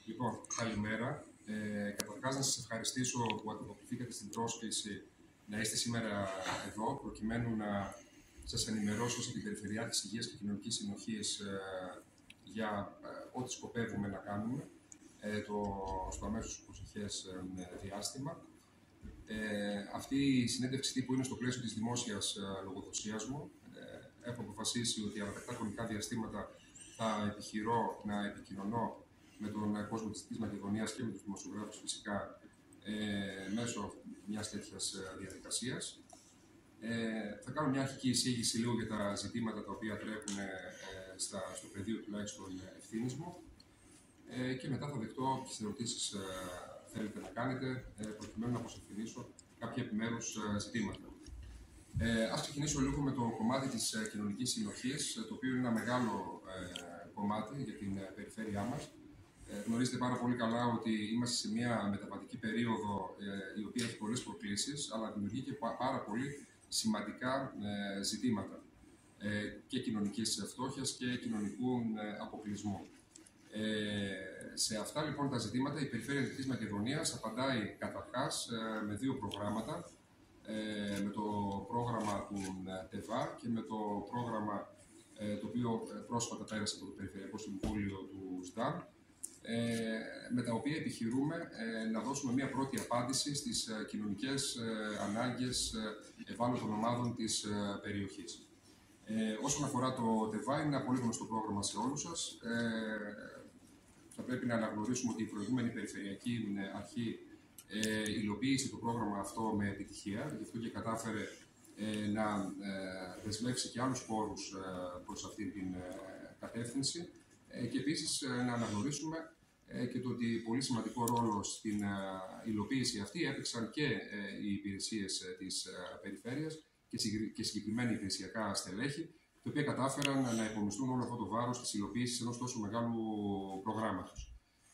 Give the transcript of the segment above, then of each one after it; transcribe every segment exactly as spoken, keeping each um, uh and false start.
Λοιπόν, καλημέρα. Ε, Καταρχάς, να σας ευχαριστήσω που ανταποκριθήκατε στην πρόσκληση να είστε σήμερα εδώ, προκειμένου να σας ενημερώσω σε την Περιφερειάρχης Υγείας και Κοινωνικής Συνοχής ε, για ε, ό,τι σκοπεύουμε να κάνουμε ε, το, στο αμέσως προσεχές ε, διάστημα. Ε, αυτή η συνέντευξη τύπου είναι στο πλαίσιο της δημόσιας ε, λογοδοσίας μου. Ε, έχω αποφασίσει ότι ανατακτά χρονικά διαστήματα θα επιχειρώ να επικοινωνώ με τον κόσμο της Μακεδονίας και με τους δημοσιογράφους φυσικά ε, μέσω μιας τέτοιας ε, διαδικασίας. Ε, θα κάνω μια αρχική εισήγηση λίγο για τα ζητήματα τα οποία τρέχουν ε, στα, στο πεδίο τουλάχιστον ευθύνης μου ε, και μετά θα δεχτώ τις ερωτήσεις ε, θέλετε να κάνετε ε, προκειμένου να αποσαφηνίσω κάποια επιμέρους ε, ζητήματα. Ε, ας ξεκινήσω λίγο με το κομμάτι της ε, κοινωνικής συνοχής, το οποίο είναι ένα μεγάλο ε, κομμάτι για την ε, περιφέρειά μας. Ε, γνωρίζετε πάρα πολύ καλά ότι είμαστε σε μια μεταβατική περίοδο ε, η οποία έχει πολλές προκλήσεις, αλλά δημιουργεί και πάρα πολύ σημαντικά ε, ζητήματα ε, και κοινωνικής φτώχειας και κοινωνικού ε, αποκλεισμού. Ε, σε αυτά λοιπόν τα ζητήματα η Περιφέρεια Δυτικής Μακεδονίας απαντάει καταρχάς ε, με δύο προγράμματα, ε, με το πρόγραμμα του ε, ΤΕΒΑ και με το πρόγραμμα ε, το οποίο πρόσφατα πέρασε από το Περιφερειακό Συμβούλιο του ΣΔΑΜ, Ε, με τα οποία επιχειρούμε ε, να δώσουμε μια πρώτη απάντηση στις ε, κοινωνικές ε, ανάγκες ε, ευάλωτων ομάδων της ε, περιοχής. Ε, όσον αφορά το ΤΕΒΑ, είναι ένα πολύ γνωστό πρόγραμμα σε όλους σας. Ε, θα πρέπει να αναγνωρίσουμε ότι η προηγούμενη Περιφερειακή Αρχή ε, υλοποίησε το πρόγραμμα αυτό με επιτυχία, γι' αυτό και κατάφερε ε, να ε, δεσμεύσει και άλλους πόρους ε, προς αυτή την ε, κατεύθυνση. Και επίσης να αναγνωρίσουμε και το ότι πολύ σημαντικό ρόλο στην υλοποίηση αυτή έπαιξαν και οι υπηρεσίες της περιφέρειας και συγκεκριμένα υπηρεσιακά στελέχη, τα οποία κατάφεραν να υπομισθούν όλο αυτό το βάρος της υλοποίησης ενός τόσο μεγάλου προγράμματος.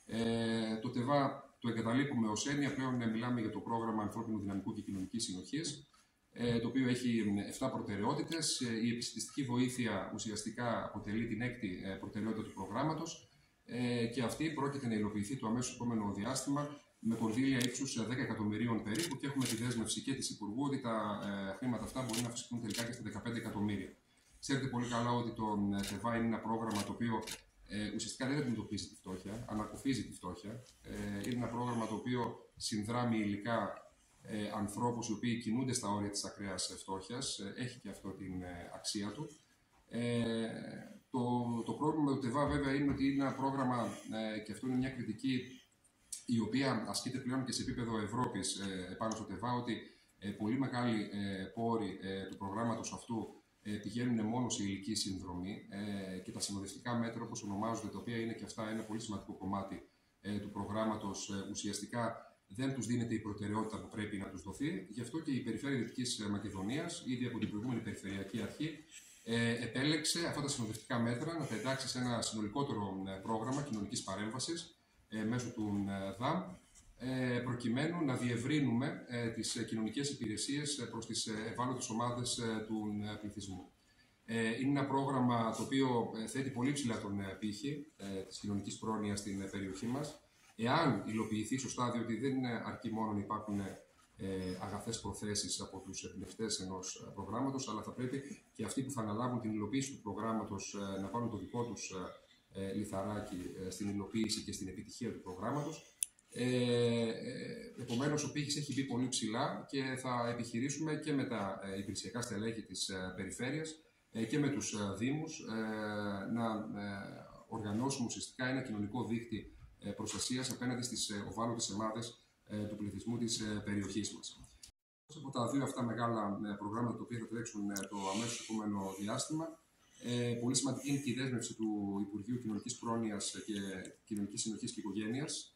Ε, το ΤΕΒΑ το εγκαταλείπουμε ως έννοια, πλέον μιλάμε για το πρόγραμμα Ανθρώπινου Δυναμικού και Κοινωνικής Συνοχής, το οποίο έχει επτά προτεραιότητες. Η επιστημιστική βοήθεια ουσιαστικά αποτελεί την έκτη προτεραιότητα του προγράμματος και αυτή πρόκειται να υλοποιηθεί το αμέσως επόμενο διάστημα με κονδύλια ύψους δέκα εκατομμυρίων περίπου και έχουμε τη δέσμευση και της Υπουργού ότι τα χρήματα αυτά μπορεί να αυξηθούν τελικά και στα δεκαπέντε εκατομμύρια. Ξέρετε πολύ καλά ότι το ΤΕΒΑ είναι ένα πρόγραμμα το οποίο ουσιαστικά δεν αντιμετωπίζει τη φτώχεια, ανακουφίζει τη φτώχεια. Είναι ένα πρόγραμμα το οποίο συνδράμει υλικά Ε, ανθρώπους οι οποίοι κινούνται στα όρια της ακραίας φτώχειας, ε, έχει και αυτό την ε, αξία του. Ε, το, το πρόβλημα με το ΤΕΒΑ βέβαια είναι ότι είναι ένα πρόγραμμα, ε, και αυτό είναι μια κριτική η οποία ασκείται πλέον και σε επίπεδο Ευρώπης ε, πάνω στο ΤΕΒΑ, ότι ε, πολύ μεγάλοι ε, πόροι ε, του προγράμματος αυτού ε, πηγαίνουν μόνο σε ηλική συνδρομή ε, και τα συνοδευτικά μέτρα όπως ονομάζονται, τα οποία είναι και αυτά ένα πολύ σημαντικό κομμάτι ε, του προγράμματος, ε, ουσιαστικά δεν τους δίνεται η προτεραιότητα που πρέπει να τους δοθεί. Γι' αυτό και η Περιφέρεια Δυτικής Μακεδονίας, ήδη από την προηγούμενη Περιφερειακή Αρχή, ε, επέλεξε αυτά τα συνοδευτικά μέτρα να τα εντάξει σε ένα συνολικότερο πρόγραμμα κοινωνικής παρέμβασης ε, μέσω του ΔΑΜ, ε, προκειμένου να διευρύνουμε ε, τις κοινωνικές υπηρεσίες προς τις ευάλωτες ομάδες ε, του πληθυσμού. Ε, είναι ένα πρόγραμμα το οποίο θέτει πολύ ψηλά τον πύχη ε, της κοινωνικής πρόνοιας στην περιοχή μας. Εάν υλοποιηθεί σωστά, διότι δεν είναι αρκεί μόνο να υπάρχουν ε, αγαθές προθέσεις από τους εμπνευστές ενός προγράμματος, αλλά θα πρέπει και αυτοί που θα αναλάβουν την υλοποίηση του προγράμματος ε, να βάλουν το δικό τους ε, λιθαράκι ε, στην υλοποίηση και στην επιτυχία του προγράμματος. Ε, ε, επομένως, ο πύχης έχει μπει πολύ ψηλά και θα επιχειρήσουμε και με τα ε, υπηρεσιακά στελέχη της ε, περιφέρειας ε, και με τους ε, δήμους ε, να ε, οργανώσουμε ουσιαστικά ένα κοινωνικό δίκτυο προστασίας απέναντι στις ευάλωτες ομάδες του πληθυσμού της περιοχής μας. Από τα δύο αυτά μεγάλα προγράμματα, τα οποία θα τρέξουν το αμέσως επόμενο διάστημα, πολύ σημαντική είναι και η δέσμευση του Υπουργείου Κοινωνικής Πρόνοιας και Κοινωνικής Συνοχής και Οικογένειας,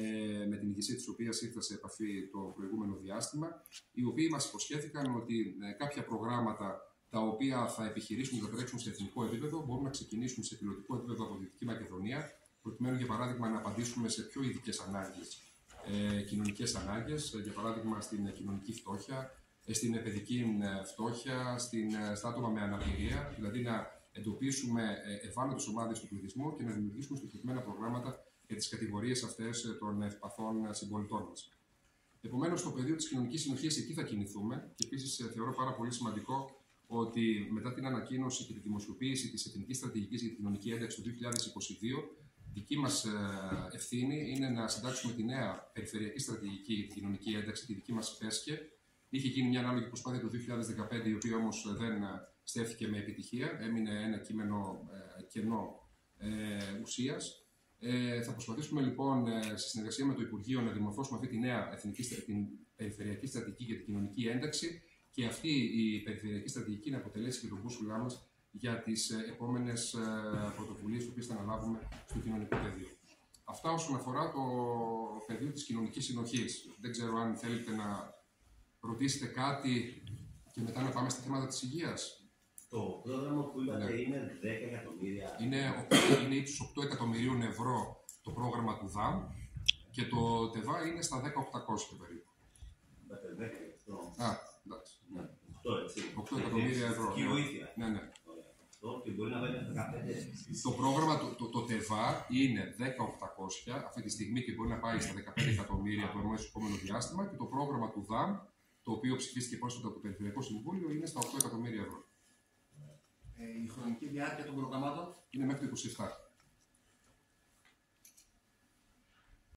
με την ηγεσία της οποίας ήρθα σε επαφή το προηγούμενο διάστημα, οι οποίοι μας υποσχέθηκαν ότι κάποια προγράμματα τα οποία θα επιχειρήσουν να τρέξουν σε εθνικό επίπεδο μπορούν να ξεκινήσουν σε πιλωτικό επίπεδο από τη Δυτική Μακεδονία, προκειμένου για παράδειγμα να απαντήσουμε σε πιο ειδικές ανάγκες, ε, κοινωνικές ανάγκες, για παράδειγμα στην κοινωνική φτώχεια, στην παιδική φτώχεια, στην, στα άτομα με αναπηρία, δηλαδή να εντοπίσουμε ευάλωτες ομάδες του πληθυσμού και να δημιουργήσουμε στοχευμένα προγράμματα για τις κατηγορίες αυτές των ευπαθών συμπολιτών μας. Επομένως, στο πεδίο της κοινωνικής συνοχής εκεί θα κινηθούμε και επίσης θεωρώ πάρα πολύ σημαντικό ότι μετά την ανακοίνωση και τη δημοσιοποίηση της Εθνικής Στρατηγικής για την Κοινωνική Ένταξη του δύο χιλιάδες είκοσι δύο, δική μας ευθύνη είναι να συντάξουμε τη νέα Περιφερειακή Στρατηγική για την Κοινωνική Ένταξη, τη δική μας ΠΕΣΚΕ. Είχε γίνει μια ανάλογη προσπάθεια το δύο χιλιάδες δεκαπέντε, η οποία όμως δεν στέφθηκε με επιτυχία, έμεινε ένα κείμενο ε, κενό ε, ουσίας. Ε, θα προσπαθήσουμε λοιπόν σε συνεργασία με το Υπουργείο να δημορφώσουμε αυτή τη νέα εθνική, την Περιφερειακή Στρατηγική για την Κοινωνική Ένταξη και αυτή η Περιφερειακή Στρατηγική να αποτελέσει και τον μπούσουλά μας για τις επόμενες πρωτοβουλίες που θα αναλάβουμε στο κοινωνικό πεδίο. Αυτά όσον αφορά το πεδίο της κοινωνικής συνοχής. Δεν ξέρω αν θέλετε να ρωτήσετε κάτι και μετά να πάμε στα θέματα της υγείας. Το πρόγραμμα που είπατε ναι. είναι δέκα εκατομμύρια. Είναι, είναι ύψους οκτώ εκατομμυρίων ευρώ το πρόγραμμα του ΔΑΜ και το ΤΕΒΑ είναι στα δέκα χιλιάδες οκτακόσια περίπου. δέκα ευρώ. Α, εντάξει. Ναι. οκτώ, έτσι. οκτώ εκατομμύρια ευρώ. Και βοήθεια. Ναι, ναι. Και μπορεί να βάλει δεκαπέντε. Το πρόγραμμα, το, το, το ΤΕΒΑ είναι δέκα χιλιάδες οκτακόσια αυτή τη στιγμή και μπορεί να πάει στα δεκαπέντε εκατομμύρια το επόμενο διάστημα και το πρόγραμμα του ΔΑΜ, το οποίο ψηφίστηκε πρόσφατα από το Περιφερειακό Συμβούλιο, είναι στα οκτώ εκατομμύρια ευρώ. Ε, η χρονική διάρκεια των προγραμμάτων είναι μέχρι το είκοσι επτά.